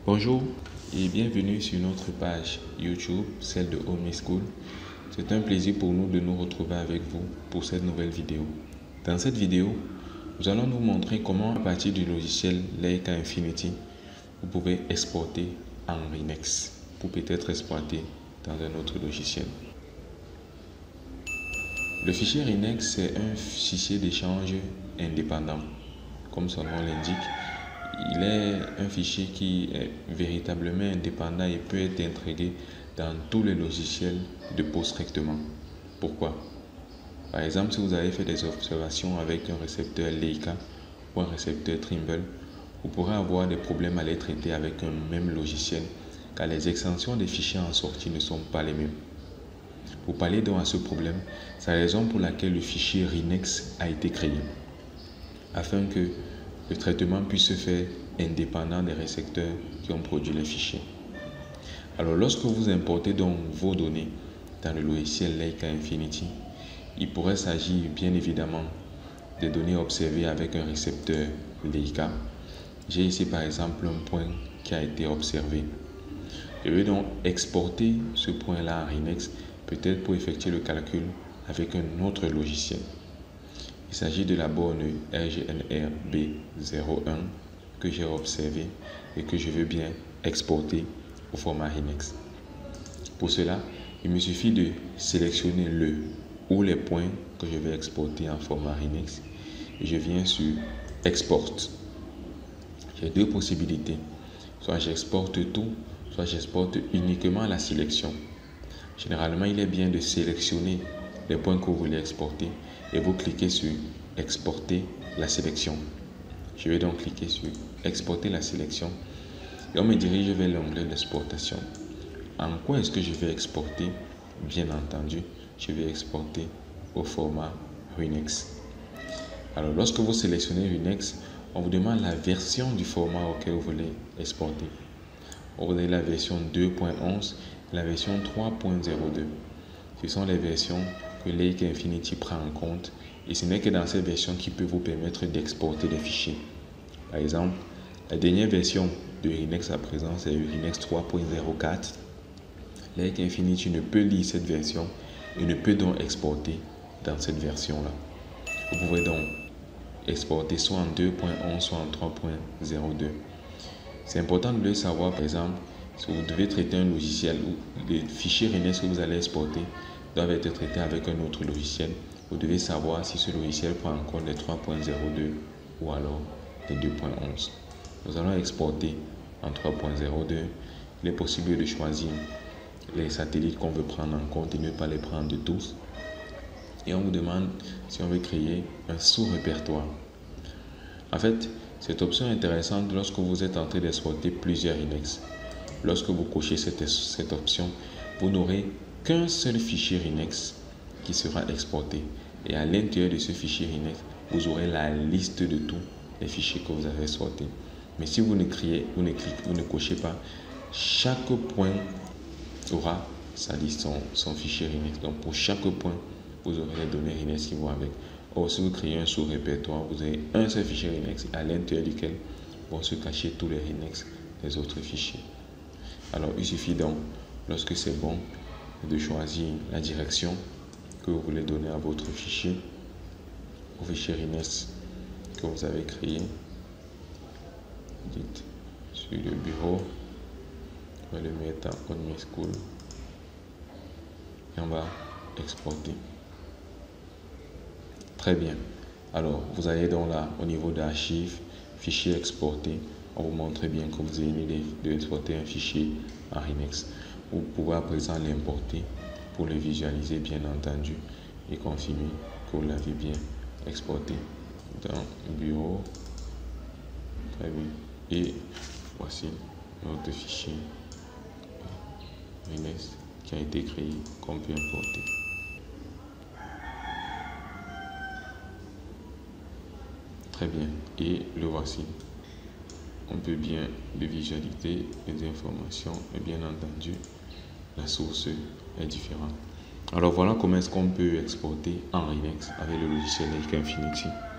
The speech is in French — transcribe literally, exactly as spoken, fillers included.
Bonjour et bienvenue sur notre page YouTube, celle de OmniSchool. C'est un plaisir pour nous de nous retrouver avec vous pour cette nouvelle vidéo. Dans cette vidéo, nous allons nous montrer comment, à partir du logiciel Leica Infinity, vous pouvez exporter en Rinex pour peut-être exploiter dans un autre logiciel. Le fichier Rinex, c'est un fichier d'échange indépendant. Comme son nom l'indique, il est un fichier qui est véritablement indépendant et peut être intégré dans tous les logiciels de post-traitement. Pourquoi? Par exemple, si vous avez fait des observations avec un récepteur Leica ou un récepteur Trimble, vous pourrez avoir des problèmes à les traiter avec un même logiciel car les extensions des fichiers en sortie ne sont pas les mêmes. Pour pallier donc à ce problème, c'est la raison pour laquelle le fichier Rinex a été créé, afin que le traitement puisse se faire indépendant des récepteurs qui ont produit les fichiers. Alors lorsque vous importez donc vos données dans le logiciel Leica Infinity, il pourrait s'agir bien évidemment des données observées avec un récepteur Leica. J'ai ici par exemple un point qui a été observé. Je vais donc exporter ce point-là en Rinex, peut-être pour effectuer le calcul avec un autre logiciel. Il s'agit de la borne R G N R B zéro un que j'ai observé et que je veux bien exporter au format Rinex. Pour cela, il me suffit de sélectionner le ou les points que je vais exporter en format Rinex et je viens sur Export. J'ai deux possibilités. Soit j'exporte tout, soit j'exporte uniquement la sélection. Généralement, il est bien de sélectionner les points que vous voulez exporter et vous cliquez sur Exporter la sélection. Je vais donc cliquer sur Exporter la sélection et on me dirige vers l'onglet d'exportation. En quoi est-ce que je vais exporter? Bien entendu, je vais exporter au format Rinex. Alors, lorsque vous sélectionnez Rinex, on vous demande la version du format auquel vous voulez exporter. Vous avez la version deux point onze et la version trois point zéro deux. Ce sont les versions que Leica Infinity prend en compte et ce n'est que dans cette version qui peut vous permettre d'exporter des fichiers. Par exemple, la dernière version de Rinex à présent, c'est Rinex trois point zéro quatre. Leica Infinity ne peut lire cette version et ne peut donc exporter dans cette version-là. Vous pouvez donc exporter soit en deux point onze, soit en trois point zéro deux. C'est important de le savoir, par exemple, si vous devez traiter un logiciel ou les fichiers Rinex que vous allez exporter doivent être traités avec un autre logiciel. Vous devez savoir si ce logiciel prend en compte les trois point zéro deux ou alors les deux point onze. Nous allons exporter en trois point zéro deux. Il est possible de choisir les satellites qu'on veut prendre en compte et ne pas les prendre de tous. Et on vous demande si on veut créer un sous-répertoire. En fait, cette option est intéressante lorsque vous êtes en train d'exporter plusieurs Rinex. Lorsque vous cochez cette, cette option, vous n'aurez qu'un seul fichier Rinex qui sera exporté. Et à l'intérieur de ce fichier Rinex, vous aurez la liste de tous les fichiers que vous avez exportés. Mais si vous ne créez, vous ne cliquez, vous ne cochez pas, chaque point aura sa liste, son, son fichier Rinex. Donc pour chaque point, vous aurez les données Rinex qui vont avec. Or, si vous créez un sous-répertoire, vous avez un seul fichier Rinex à l'intérieur duquel vont se cacher tous les Rinex des autres fichiers. Alors, il suffit donc, lorsque c'est bon, de choisir la direction que vous voulez donner à votre fichier, au fichier Rinex que vous avez créé. Dites sur le bureau, on va le mettre en OmniSchool et on va exporter. Très bien. Alors, vous allez donc là, au niveau d'archives, fichier exporté, on vous montre bien que vous avez une idée d'exporter un fichier en Rinex. Vous pouvez à présent l'importer pour le visualiser, bien entendu, et confirmer que vous l'avez bien exporté dans le bureau. Très bien. Et voici notre fichier Rinex qui a été créé, qu'on peut importer. Très bien, et le voici. On peut bien le visualiser, les informations, et bien entendu, la source est différente. Alors voilà comment est-ce qu'on peut exporter en Rinex avec le logiciel Leica Infinity.